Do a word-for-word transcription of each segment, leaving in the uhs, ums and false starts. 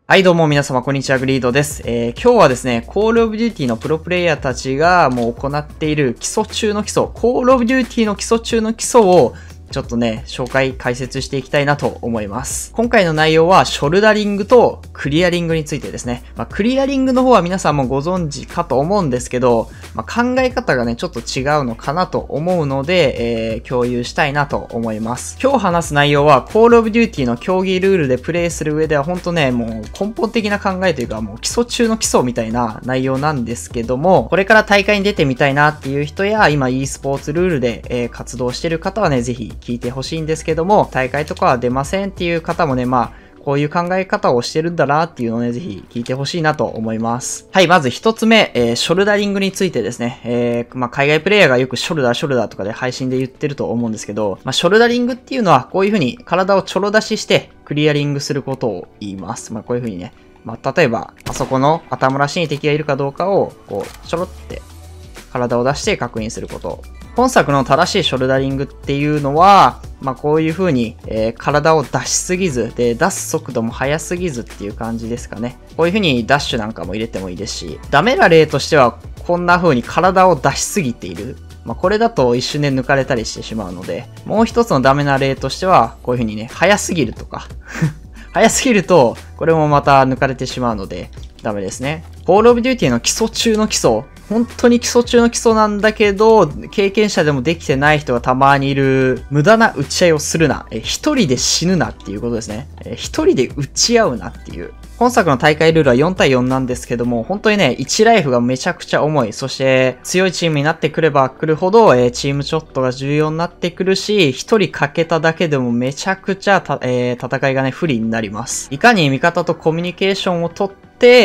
はいどうも皆様こんにちは、グリードです。えー、今日はですね、コールオブデューティーのプロプレイヤーたちがもう行っている基礎中の基礎、コールオブデューティーの基礎中の基礎をちょっとね、紹介、解説していきたいなと思います。今回の内容は、ショルダリングとクリアリングについてですね。まあ、クリアリングの方は皆さんもご存知かと思うんですけど、まあ、考え方がね、ちょっと違うのかなと思うので、えー、共有したいなと思います。今日話す内容は、コールオブデューティーの競技ルールでプレイする上では、ほんとね、もう根本的な考えというか、もう基礎中の基礎みたいな内容なんですけども、これから大会に出てみたいなっていう人や、今 e スポーツルールで、えー、活動してる方はね、ぜひ聞いてほしいんですけども、大会とかは出ませんっていう方もね、まあ、こういう考え方をしてるんだなっていうのをね、ぜひ聞いてほしいなと思います。はい、まず一つ目、えー、ショルダリングについてですね。えー、まあ、海外プレイヤーがよくショルダー、ショルダーとかで配信で言ってると思うんですけど、まあ、ショルダリングっていうのは、こういう風に体をちょろ出ししてクリアリングすることを言います。まあ、こういう風にね、まあ、例えば、あそこの頭らしい敵がいるかどうかを、こう、ちょろって体を出して確認すること。本作の正しいショルダリングっていうのは、まあこういう風に、えー、体を出しすぎず、で、出す速度も速すぎずっていう感じですかね。こういう風にダッシュなんかも入れてもいいですし、ダメな例としては、こんな風に体を出しすぎている。まあこれだと一瞬で抜かれたりしてしまうので、もう一つのダメな例としては、こういう風にね、速すぎるとか。速すぎると、これもまた抜かれてしまうので、ダメですね。コールオブデューティーの基礎中の基礎。本当に基礎中の基礎なんだけど、経験者でもできてない人がたまにいる、無駄な打ち合いをするな。え、一人で死ぬなっていうことですね。え、一人で打ち合うなっていう。本作の大会ルールはよんたいよんなんですけども、本当にね、いちライフがめちゃくちゃ重い。そして、強いチームになってくれば来るほど、えー、チームショットが重要になってくるし、一人欠けただけでもめちゃくちゃた、えー、戦いがね、不利になります。いかに味方とコミュニケーションをとって、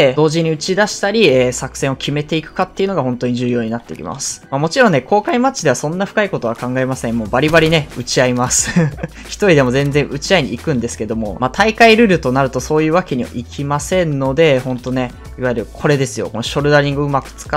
同時に打ち出したり、えー、作戦を決めていくかっていうのが本当に重要になってきます。まあ、もちろんね、公開マッチではそんな深いことは考えません。もうバリバリね、打ち合います。一人でも全然打ち合いに行くんですけども、まあ、大会ルールとなるとそういうわけにはいきませんので、ほんとね、いわゆるこれですよ。このショルダリングをうまく使って、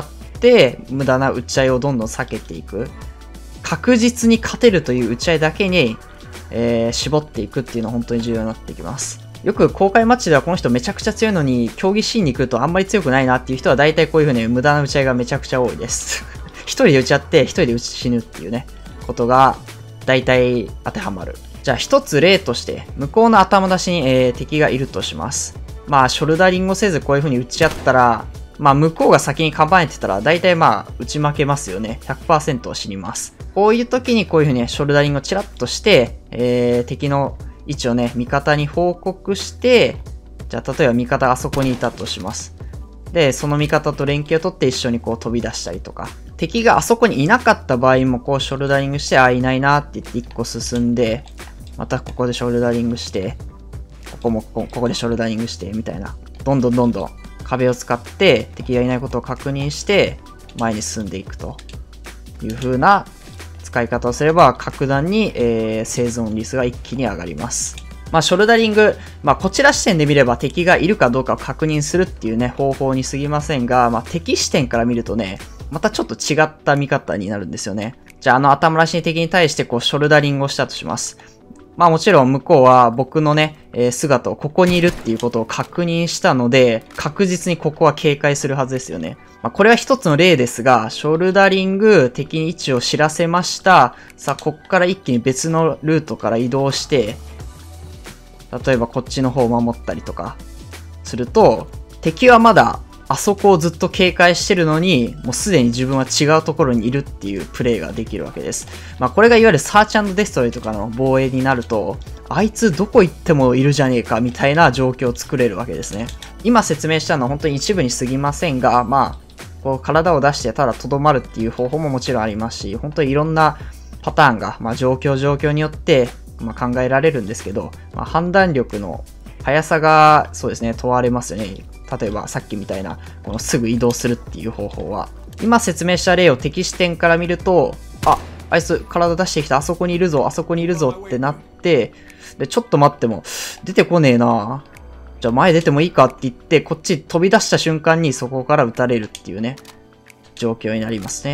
無駄な打ち合いをどんどん避けていく。確実に勝てるという打ち合いだけに、えー、絞っていくっていうのは本当に重要になってきます。よく公開マッチではこの人めちゃくちゃ強いのに競技シーンに来るとあんまり強くないなっていう人は大体こういう風に無駄な打ち合いがめちゃくちゃ多いです。一人で打ち合って一人で打ち死ぬっていうね、ことが大体当てはまる。じゃあ一つ例として向こうの頭出しに、えー、敵がいるとします。まあショルダリングをせずこういう風に打ち合ったら、まあ向こうが先に構えてたら大体まあ打ち負けますよね。ひゃくパーセント は死にます。こういう時にこういう風にショルダリングをチラッとして、えー、敵の位置をね、味方に報告して、じゃあ例えば味方があそこにいたとします。で、その味方と連携を取って一緒にこう飛び出したりとか。敵があそこにいなかった場合もこうショルダリングして、あ、いないなって言って一個進んで、またここでショルダリングして、ここもここ、ここでショルダリングして、みたいな。どんどんどんどん壁を使って敵がいないことを確認して、前に進んでいくという風な使い方をすれば格段に、えー、生存率が一気に上がります。まあ、ショルダリング、まあ、こちら視点で見れば敵がいるかどうかを確認するっていうね、方法に過ぎませんが、まあ、敵視点から見るとね、またちょっと違った見方になるんですよね。じゃあ、あの頭らしい敵に対してこう、ショルダリングをしたとします。まあもちろん向こうは僕のね、えー、姿をここにいるっていうことを確認したので、確実にここは警戒するはずですよね。まあこれは一つの例ですが、ショルダリング、敵に位置を知らせました。さあ、こっから一気に別のルートから移動して、例えばこっちの方を守ったりとか、すると、敵はまだあそこをずっと警戒してるのに、もうすでに自分は違うところにいるっていうプレイができるわけです。まあこれがいわゆるサーチ&デストロイとかの防衛になると、あいつどこ行ってもいるじゃねえかみたいな状況を作れるわけですね。今説明したのは本当に一部に過ぎませんが、まあ、こう体を出してただ留まるっていう方法ももちろんありますし、本当にいろんなパターンが、まあ状況状況によって、まあ、考えられるんですけど、まあ、判断力の速さがそうですね、問われますよね。例えばさっきみたいな、このすぐ移動するっていう方法は。今説明した例を敵視点から見ると、あ、あいつ体出してきた、あそこにいるぞ、あそこにいるぞってなって、で、ちょっと待っても、出てこねえな。じゃあ前出てもいいかって言って、こっち飛び出した瞬間にそこから撃たれるっていうね、状況になりますね。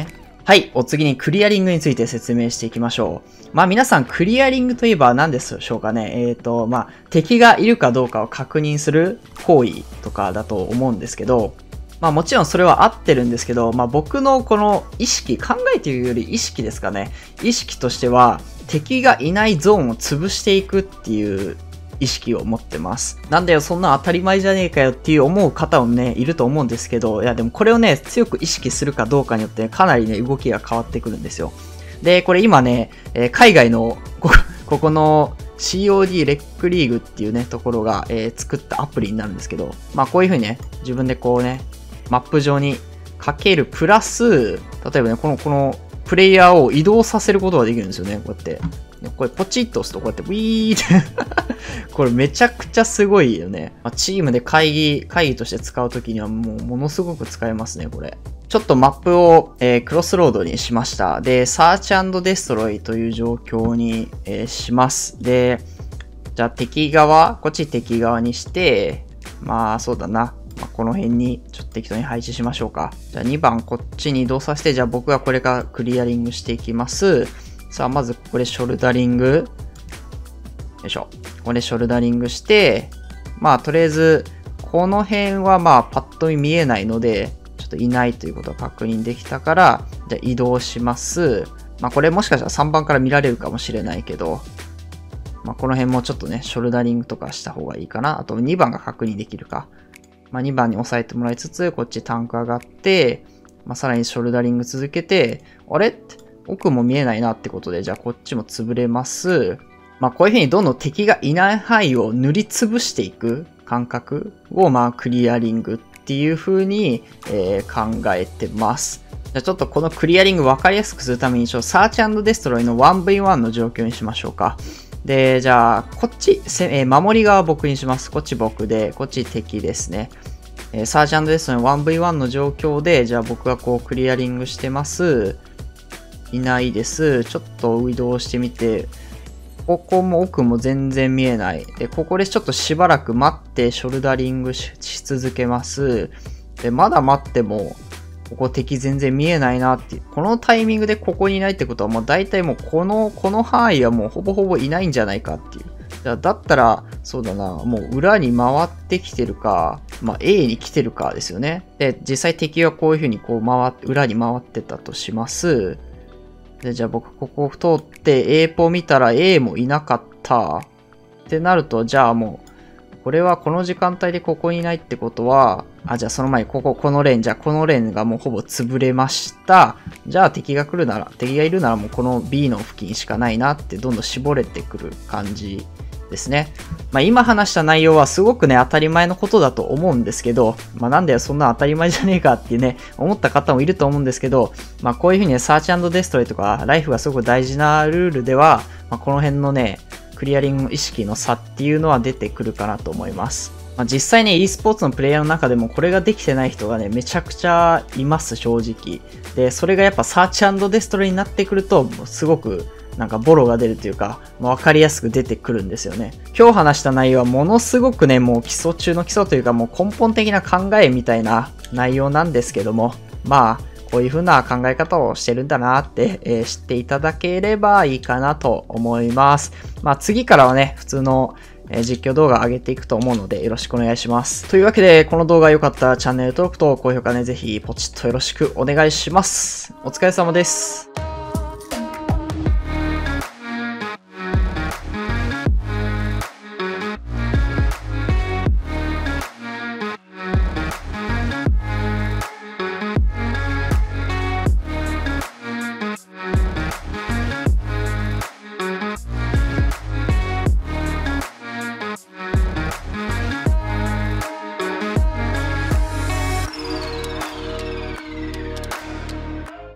はい、お次にクリアリングについて説明していきましょう。まあ皆さんクリアリングといえば何でしょうかね。えっと、まあ敵がいるかどうかを確認する行為とかだと思うんですけど、まあもちろんそれは合ってるんですけど、まあ僕のこの意識、考えているより意識ですかね。意識としては敵がいないゾーンを潰していくっていう意識を持ってます。なんだよ、そんな当たり前じゃねえかよっていう思う方もね、いると思うんですけど、いやでもこれをね、強く意識するかどうかによって、ね、かなりね、動きが変わってくるんですよ。で、これ今ね、えー、海外のこ、ここの シーオーディー レックリーグっていうね、ところが、えー、作ったアプリになるんですけど、まあこういう風にね、自分でこうね、マップ上にかけるプラス、例えばね、この、このプレイヤーを移動させることができるんですよね、こうやって。これポチッと押すとこうやってウィーってこれめちゃくちゃすごいよね。まあ、チームで会議、会議として使うときにはもうものすごく使えますね、これ。ちょっとマップを、えー、クロスロードにしました。で、サーチ&デストロイという状況に、えー、します。で、じゃあ敵側、こっち敵側にして、まあそうだな。まあ、この辺にちょっと適当に配置しましょうか。じゃあにばんこっちに移動させて、じゃあ僕がこれからクリアリングしていきます。さあ、まずこれショルダリング。よいしょ。これショルダリングして、まあとりあえず、この辺はまあパッと見見えないので、ちょっといないということが確認できたから、じゃあ移動します。まあこれもしかしたらさんばんから見られるかもしれないけど、まあこの辺もちょっとね、ショルダリングとかした方がいいかな。あとにばんが確認できるか。まあにばんに押さえてもらいつつ、こっちタンク上がって、まあさらにショルダリング続けて、あれって奥も見えないなってことで、じゃあこっちも潰れます。まあこういう風にどんどん敵がいない範囲を塗りつぶしていく感覚をまあクリアリングっていう風に、えー、考えてます。じゃあちょっとこのクリアリング分かりやすくするために、サーチ&デストロイの ワンブイワン の状況にしましょうか。で、じゃあこっち、えー、守り側僕にします。こっち僕で、こっち敵ですね。えー、サーチ&デストロイの ワンブイワン の状況で、じゃあ僕がこうクリアリングしてます。いないです。ちょっと移動してみて、ここも奥も全然見えない。で、ここでちょっとしばらく待ってショルダリング し, し続けます。で、まだ待っても、ここ敵全然見えないなっていう。このタイミングでここにいないってことはもう大体もうこの、この範囲はもうほぼほぼいないんじゃないかっていう。じゃあだったら、そうだな、もう裏に回ってきてるか、まあ A に来てるかですよね。で、実際敵はこういう風にこう回って、裏に回ってたとします。で、じゃあ僕ここ通って A ポ見たら A もいなかったってなると、じゃあもうこれはこの時間帯でここにいないってことは、あ、じゃあその前にここ、このレーン、じゃあこのレーンがもうほぼ潰れました。じゃあ敵が来るなら、敵がいるならもうこの B の付近しかないなってどんどん絞れてくる感じですね。まあ今話した内容はすごくね、当たり前のことだと思うんですけど、まあなんだよ、そんな当たり前じゃねえかってね、思った方もいると思うんですけど、まあこういうふうにね、サーチ&デストロイとか、ライフがすごく大事なルールでは、まあ、この辺のね、クリアリング意識の差っていうのは出てくるかなと思います。まあ、実際ね、e スポーツのプレイヤーの中でもこれができてない人がね、めちゃくちゃいます、正直。で、それがやっぱサーチ&デストロイになってくると、すごくなんかボロが出るというか、わかりやすく出てくるんですよね。今日話した内容はものすごくね、もう基礎中の基礎というか、もう根本的な考えみたいな内容なんですけども、まあ、こういう風な考え方をしてるんだなって、えー、知っていただければいいかなと思います。まあ次からはね、普通の実況動画上げていくと思うのでよろしくお願いします。というわけで、この動画良かったらチャンネル登録と高評価ね、ぜひポチッとよろしくお願いします。お疲れ様です。